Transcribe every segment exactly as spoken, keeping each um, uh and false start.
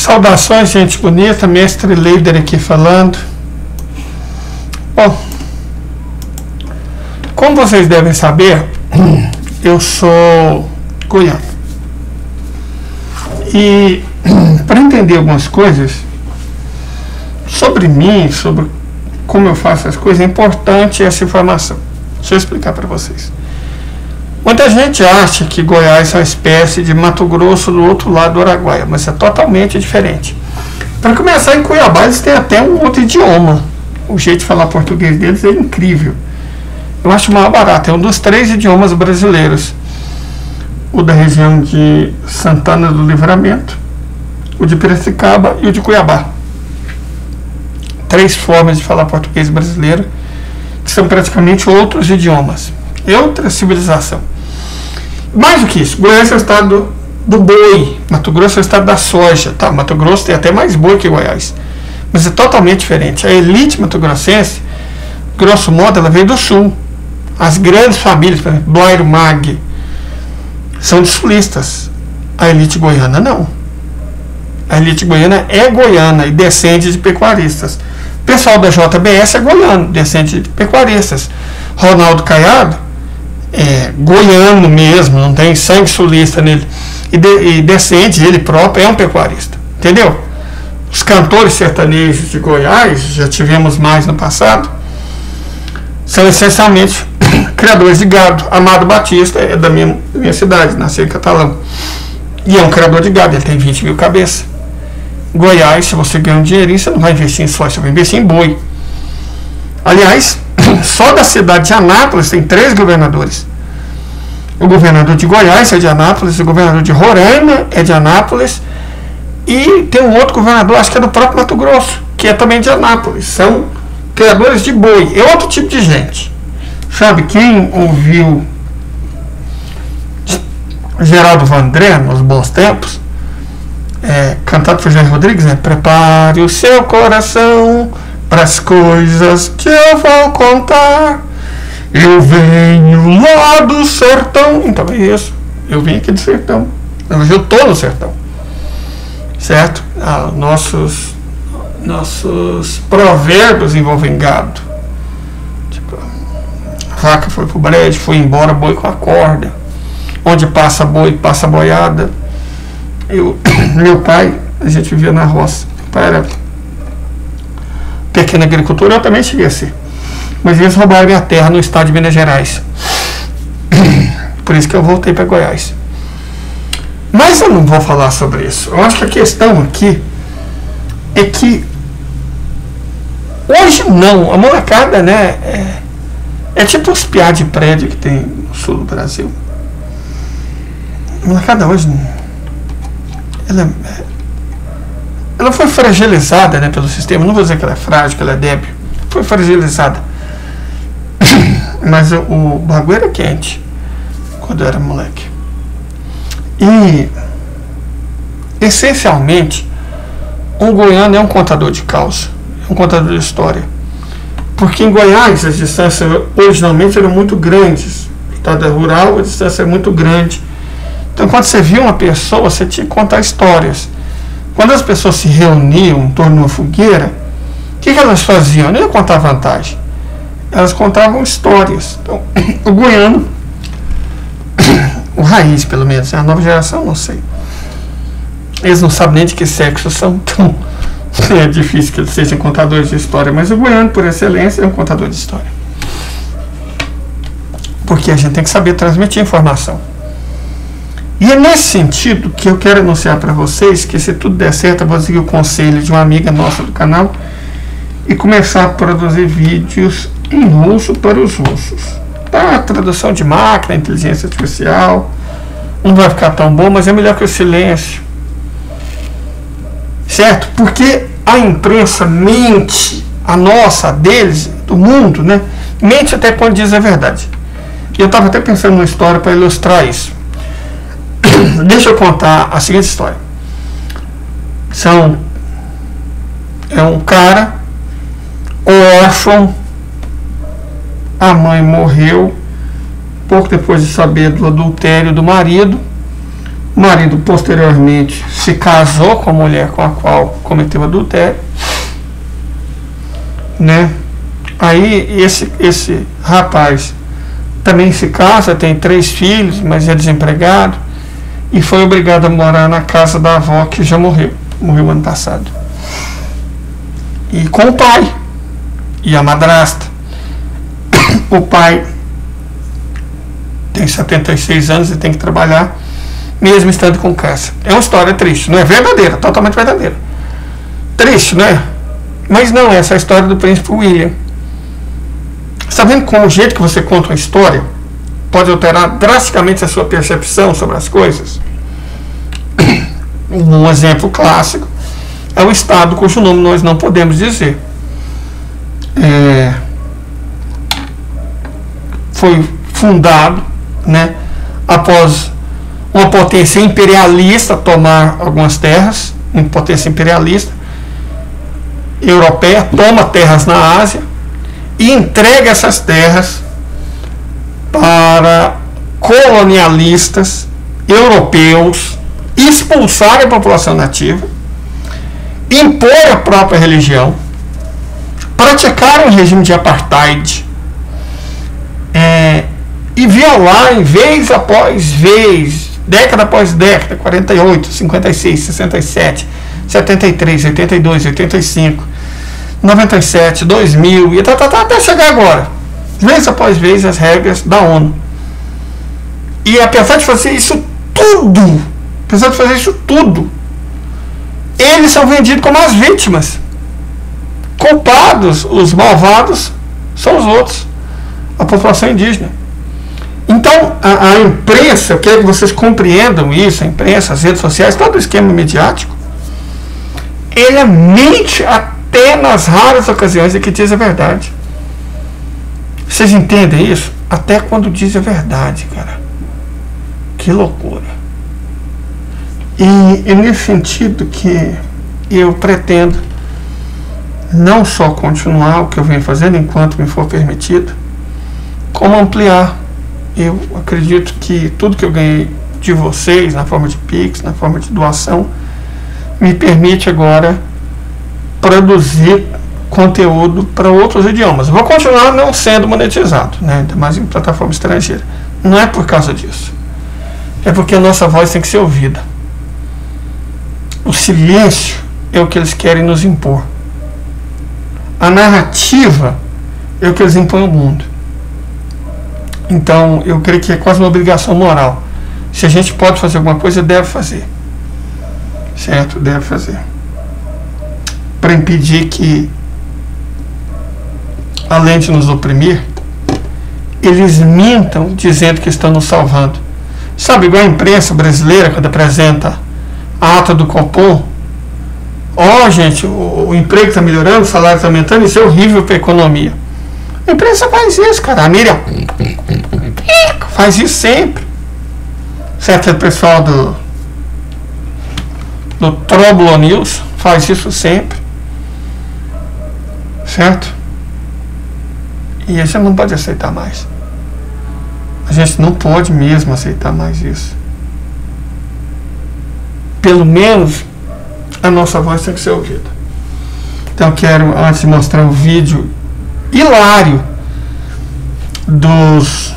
Saudações, gente bonita, mestre Leider aqui falando. Bom, como vocês devem saber, eu sou goiano. E para entender algumas coisas sobre mim, sobre como eu faço as coisas, é importante essa informação. Deixa eu explicar para vocês. Muita gente acha que Goiás é uma espécie de Mato Grosso do outro lado do Araguaia, mas é totalmente diferente. Para começar, em Cuiabá eles têm até um outro idioma. O jeito de falar português deles é incrível. Eu acho mais barato, é um dos três idiomas brasileiros. O da região de Santana do Livramento, o de Piracicaba e o de Cuiabá. Três formas de falar português brasileiro, que são praticamente outros idiomas. É outra civilização. Mais do que isso, Goiás é o estado do boi, Mato Grosso é o estado da soja. Tá, Mato Grosso tem até mais boi que Goiás, mas é totalmente diferente. A elite mato-grossense, grosso modo, ela veio do sul. As grandes famílias, por exemplo, Blairo Mag, são de sulistas. A elite goiana não. A elite goiana é goiana e descende de pecuaristas. O pessoal da J B S é goiano, descende de pecuaristas. Ronaldo Caiado é goiano mesmo, não tem sangue sulista nele. E, de, e descende, ele próprio é um pecuarista. Entendeu? Os cantores sertanejos de Goiás, já tivemos mais no passado, são essencialmente criadores de gado. Amado Batista é da minha, da minha cidade, nasceu em Catalão. E é um criador de gado, ele tem vinte mil cabeças. Goiás, se você ganhar um dinheirinho, você não vai investir em soja, você vai investir em boi. Aliás, só da cidade de Anápolis tem três governadores. O governador de Goiás é de Anápolis, o governador de Roraima é de Anápolis, e tem um outro governador, acho que é do próprio Mato Grosso, que é também de Anápolis. São criadores de boi. É outro tipo de gente. Sabe, quem ouviu Geraldo Vandré nos bons tempos, é, cantado por Jair Rodrigues, né? Prepare o seu coração para as coisas que eu vou contar. Eu venho lá do sertão. Então é isso. Eu vim aqui do sertão. Hoje eu estou no sertão. Certo? Ah, nossos, nossos provérbios envolvem gado. Tipo, a vaca foi pro brejo, foi embora, boi com a corda. Onde passa boi, passa boiada. Eu, meu pai, a gente vivia na roça. Meu pai era pequena agricultura, eu também cheguei a ser. Mas eles roubaram minha terra no estado de Minas Gerais. Por isso que eu voltei para Goiás. Mas eu não vou falar sobre isso. Eu acho que a questão aqui é que hoje não, a molecada, né, é, é tipo os piá de prédio que tem no sul do Brasil. A molecada hoje, ela, ela foi fragilizada, né, pelo sistema. Não vou dizer que ela é frágil, que ela é débil. Foi fragilizada. Mas o, o bagulho era quente quando eu era moleque. E essencialmente um goiano é um contador de causa, é um contador de história. Porque em Goiás as distâncias originalmente eram muito grandes. No estado rural a distância é muito grande. Então quando você via uma pessoa, você tinha que contar histórias. Quando as pessoas se reuniam em torno de uma fogueira, o que, que elas faziam? Não ia contar vantagem. Elas contavam histórias. Então, o goiano, o raiz pelo menos, a nova geração, não sei. Eles não sabem nem de que sexo são, então é difícil que eles sejam contadores de história. Mas o goiano, por excelência, é um contador de história. Porque a gente tem que saber transmitir informação. E é nesse sentido que eu quero anunciar para vocês que, se tudo der certo, eu vou seguir o conselho de uma amiga nossa do canal e começar a produzir vídeos em russo para os russos. Tá, tradução de máquina, inteligência artificial, não vai ficar tão bom, mas é melhor que o silêncio. Certo? Porque a imprensa mente, a nossa, a deles, do mundo, né? Mente até quando diz a verdade. E eu estava até pensando numa história para ilustrar isso. Deixa eu contar a seguinte história. São é um cara órfão, a mãe morreu pouco depois de saber do adultério do marido, O marido posteriormente se casou com a mulher com a qual cometeu adultério, né? Aí esse, esse rapaz também se casa, tem três filhos, mas é desempregado e foi obrigado a morar na casa da avó, que já morreu, morreu ano passado. E com o pai e a madrasta. O pai tem setenta e seis anos e tem que trabalhar, mesmo estando com câncer. É uma história triste, não é verdadeira, totalmente verdadeira. Triste, não é? Mas não, essa é a história do príncipe William. Está vendo como o jeito que você conta uma história pode alterar drasticamente a sua percepção sobre as coisas? Um exemplo clássico é o estado cujo nome nós não podemos dizer. É, foi fundado, né, após uma potência imperialista tomar algumas terras, uma potência imperialista europeia toma terras na Ásia e entrega essas terras para colonialistas europeus expulsarem a população nativa, impor a própria religião, praticar um regime de apartheid, é, e violar, vez após vez, década após década, quarenta e oito, cinquenta e seis, sessenta e sete, setenta e três, oitenta e dois, oitenta e cinco, noventa e sete, dois mil, e tá, tá, tá, até chegar agora, vez após vez, as regras da ONU. E apesar de fazer isso tudo, apesar de fazer isso tudo, eles são vendidos como as vítimas. Culpados, os malvados, são os outros, a população indígena. Então, a, a imprensa, eu quero que vocês compreendam isso, a imprensa, as redes sociais, todo o esquema mediático, ele mente até nas raras ocasiões em que diz a verdade. Vocês entendem isso? Até quando diz a verdade, cara. Que loucura. E é nesse sentido que eu pretendo não só continuar o que eu venho fazendo enquanto me for permitido, como ampliar. Eu acredito que tudo que eu ganhei de vocês, na forma de Pix, na forma de doação, me permite agora produzir conteúdo para outros idiomas. Eu vou continuar não sendo monetizado, né? Ainda mais em plataforma estrangeira. Não é por causa disso. É porque a nossa voz tem que ser ouvida. O silêncio é o que eles querem nos impor. A narrativa é o que eles impõem ao mundo. Então, eu creio que é quase uma obrigação moral. Se a gente pode fazer alguma coisa, deve fazer. Certo? Deve fazer. Para impedir que, além de nos oprimir, eles mintam dizendo que estão nos salvando. Sabe, igual a imprensa brasileira, quando apresenta a ata do Copom, ó, oh, gente, o, o emprego está melhorando, o salário está aumentando, isso é horrível para a economia. A imprensa faz isso, cara. A Miriam faz isso sempre. Certo? O pessoal do do Troblo News faz isso sempre. Certo? E a gente não pode aceitar mais. A gente não pode mesmo aceitar mais isso. Pelo menos a nossa voz tem que ser ouvida. Então eu quero, antes de mostrar um vídeo hilário dos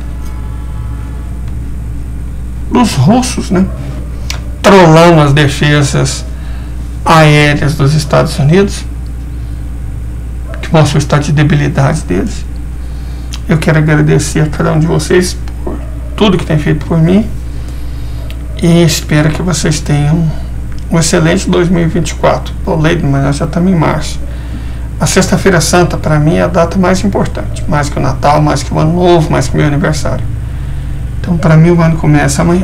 dos russos, né, trollando as defesas aéreas dos Estados Unidos, que mostra o estado de debilidade deles. Eu quero agradecer a cada um de vocês por tudo que tem feito por mim e espero que vocês tenham um excelente dois mil e vinte e quatro. Pô, Leide, mas nós já estamos em março. A Sexta-feira Santa, para mim, é a data mais importante. Mais que o Natal, mais que o Ano Novo, mais que o meu aniversário. Então, para mim, o ano começa amanhã.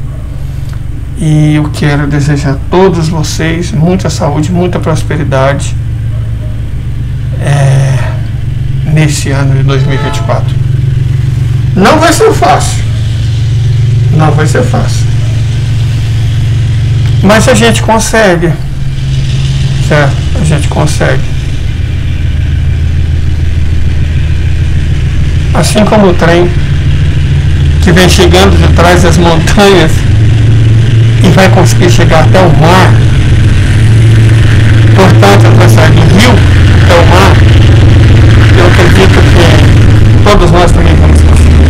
E eu quero desejar a todos vocês muita saúde, muita prosperidade é, nesse ano de dois mil e vinte e quatro. Não vai ser fácil. Não vai ser fácil. Mas a gente consegue. Certo? A gente consegue. Assim como o trem que vem chegando de trás das montanhas e vai conseguir chegar até o mar, portanto, atravessar do rio até o mar, eu acredito que todos nós também vamos conseguir.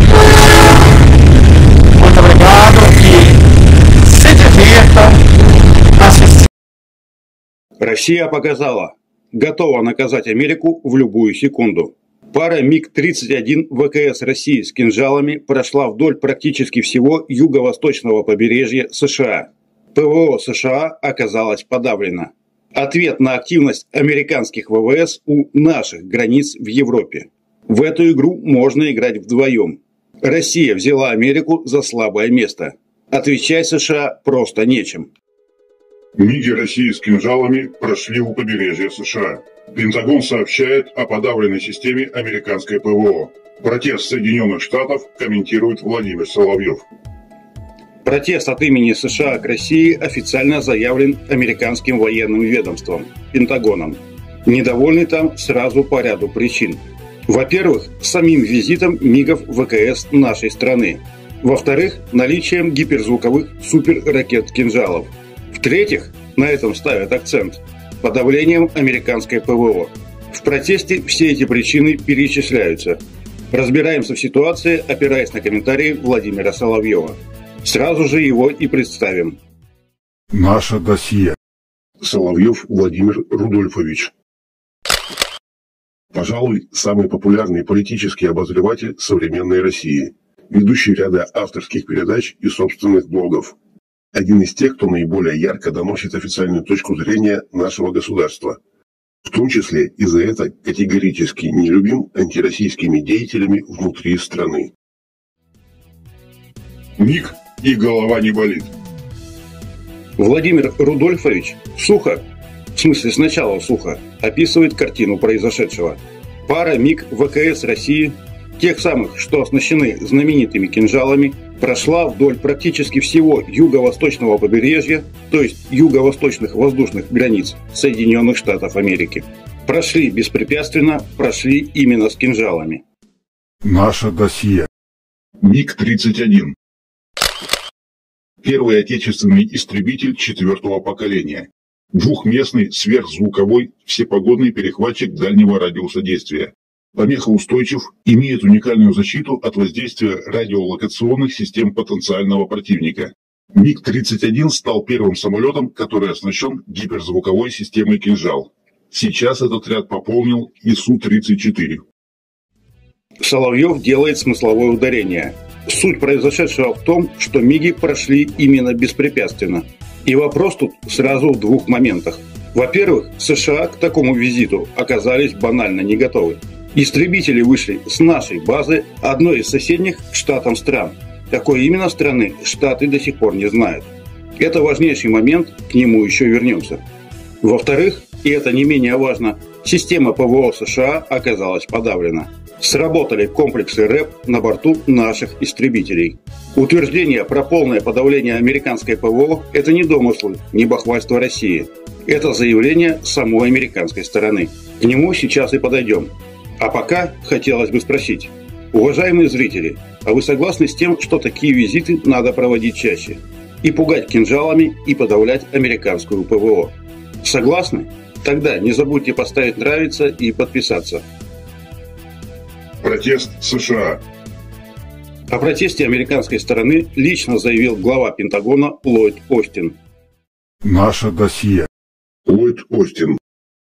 Muito obrigado e se divirtam assistindo. Россия показала, готова наказать Америку в любую секунду. Пара миг тридцать один ВКС России с кинжалами прошла вдоль практически всего юго-восточного побережья США. ПВО США оказалось подавлено. Ответ на активность американских ВВС у наших границ в Европе. В эту игру можно играть вдвоем. Россия взяла Америку за слабое место. Отвечать США просто нечем. Миги России с кинжалами прошли у побережья США. Пентагон сообщает о подавленной системе американской ПВО. Протест Соединенных Штатов комментирует Владимир Соловьев. Протест от имени США к России официально заявлен американским военным ведомством, Пентагоном. Недовольны там сразу по ряду причин. Во-первых, самим визитом МИГов ВКС нашей страны. Во-вторых, наличием гиперзвуковых суперракет «Кинжалов». В-третьих, на этом ставят акцент – подавлением американской ПВО. В протесте все эти причины перечисляются. Разбираемся в ситуации, опираясь на комментарии Владимира Соловьева. Сразу же его и представим. Наше досье. Соловьев Владимир Рудольфович. Пожалуй, самый популярный политический обозреватель современной России. Ведущий ряда авторских передач и собственных блогов. Один из тех, кто наиболее ярко доносит официальную точку зрения нашего государства. В том числе и за это категорически не любим антироссийскими деятелями внутри страны. Ник и голова не болит. Владимир Рудольфович сухо, в смысле сначала сухо, описывает картину произошедшего. Пара МиГ ВКС России, тех самых, что оснащены знаменитыми кинжалами, прошла вдоль практически всего юго-восточного побережья, то есть юго-восточных воздушных границ Соединенных Штатов Америки. Прошли беспрепятственно, прошли именно с кинжалами. Наше досье. МиГ тридцать один. Первый отечественный истребитель четвертого поколения. Двухместный сверхзвуковой всепогодный перехватчик дальнего радиуса действия. Помехоустойчив, имеет уникальную защиту от воздействия радиолокационных систем потенциального противника. МиГ тридцать один стал первым самолетом, который оснащен гиперзвуковой системой «Кинжал». Сейчас этот ряд пополнил и Су тридцать четыре. Соловьев делает смысловое ударение. Суть произошедшего в том, что МиГи прошли именно беспрепятственно. И вопрос тут сразу в двух моментах. Во-первых, США к такому визиту оказались банально не готовы. Истребители вышли с нашей базы, одной из соседних к штатам стран. Какой именно страны, Штаты до сих пор не знают. Это важнейший момент, к нему еще вернемся. Во-вторых, и это не менее важно, система ПВО США оказалась подавлена. Сработали комплексы РЭП на борту наших истребителей. Утверждение про полное подавление американской ПВО – это не домыслы, не бахвальство России. Это заявление самой американской стороны. К нему сейчас и подойдем. А пока хотелось бы спросить. Уважаемые зрители, а вы согласны с тем, что такие визиты надо проводить чаще? И пугать кинжалами, и подавлять американскую ПВО? Согласны? Тогда не забудьте поставить нравится и подписаться. Протест США. О протесте американской стороны лично заявил глава Пентагона Ллойд Остин. Наше досье. Ллойд Остин.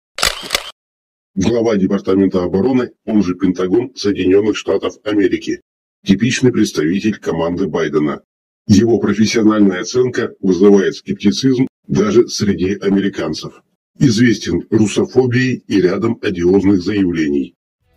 Глава Департамента обороны, он же Пентагон Соединенных Штатов Америки. Типичный представитель команды Байдена. Его профессиональная оценка вызывает скептицизм даже среди американцев. Известен русофобией и рядом одиозных заявлений.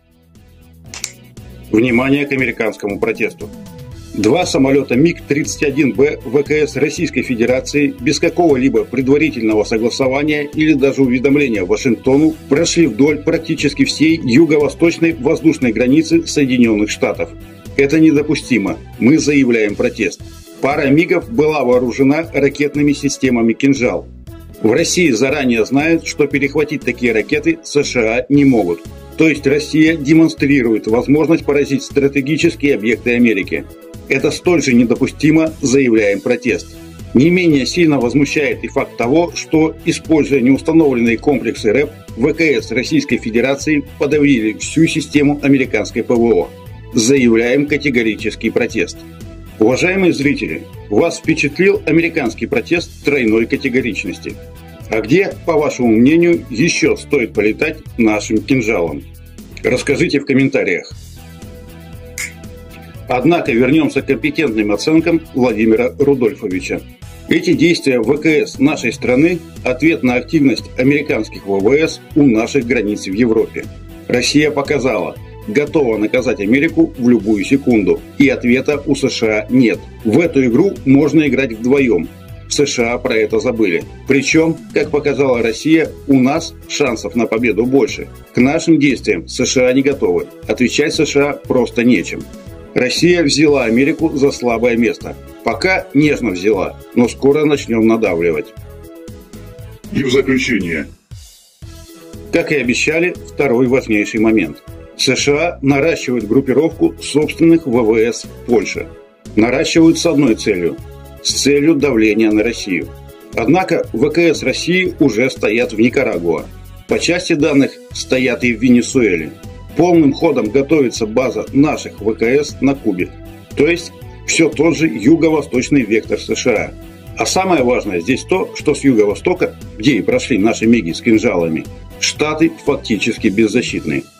Внимание к американскому протесту. Два самолета МиГ тридцать один Б ВКС Российской Федерации без какого-либо предварительного согласования или даже уведомления Вашингтону прошли вдоль практически всей юго-восточной воздушной границы Соединенных Штатов. Это недопустимо. Мы заявляем протест. Пара МиГов была вооружена ракетными системами «Кинжал». В России заранее знают, что перехватить такие ракеты США не могут. То есть Россия демонстрирует возможность поразить стратегические объекты Америки. Это столь же недопустимо, заявляем протест. Не менее сильно возмущает и факт того, что, используя неустановленные комплексы РЭП, ВКС Российской Федерации подавили всю систему американской ПВО. Заявляем категорический протест. Уважаемые зрители, вас впечатлил американский протест тройной категоричности. А где, по вашему мнению, еще стоит полетать нашим кинжалом? Расскажите в комментариях. Однако вернемся к компетентным оценкам Владимира Рудольфовича. Эти действия ВКС нашей страны – ответ на активность американских ВВС у наших границ в Европе. Россия показала, готова наказать Америку в любую секунду, и ответа у США нет. В эту игру можно играть вдвоем. США про это забыли. Причем, как показала Россия, у нас шансов на победу больше. К нашим действиям США не готовы. Отвечать США просто нечем. Россия взяла Америку за слабое место. Пока нежно взяла, но скоро начнем надавливать. И в заключение. Как и обещали, второй важнейший момент. США наращивают группировку собственных ВВС в Польше. Наращивают с одной целью – с целью давления на Россию. Однако ВКС России уже стоят в Никарагуа. По части данных стоят и в Венесуэле. Полным ходом готовится база наших ВКС на Кубе. То есть все тот же юго-восточный вектор США. А самое важное здесь то, что с юго-востока, где и прошли наши миги с кинжалами, Штаты фактически беззащитны.